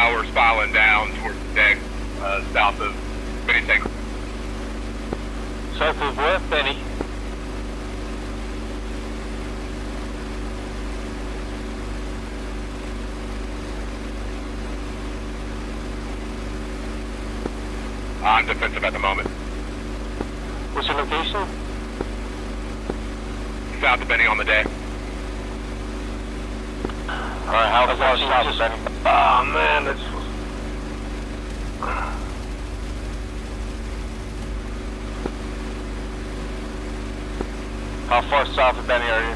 we're spiraling down towards the deck, south of Benny Tank. South of what, Benny? I'm defensive at the moment. What's your location? South of Benny on the day. Alright, how far south of Benny? Oh man, that's... How far south of Benny are you?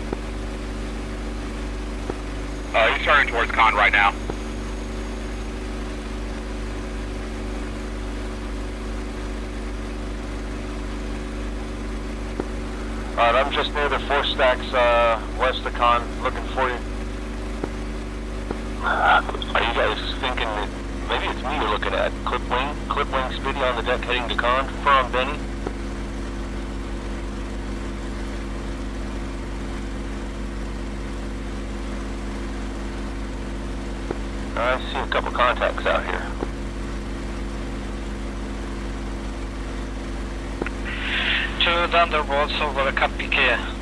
He's turning towards Con right now. Alright, I'm just near the 4 stacks west of Con, looking for you. Are you guys thinking that maybe it's me you're looking at? Clip wing Spitty on the deck heading to Con from Benny? I see a couple contacts out here. Two Thunderbolts over the Cap Piquet.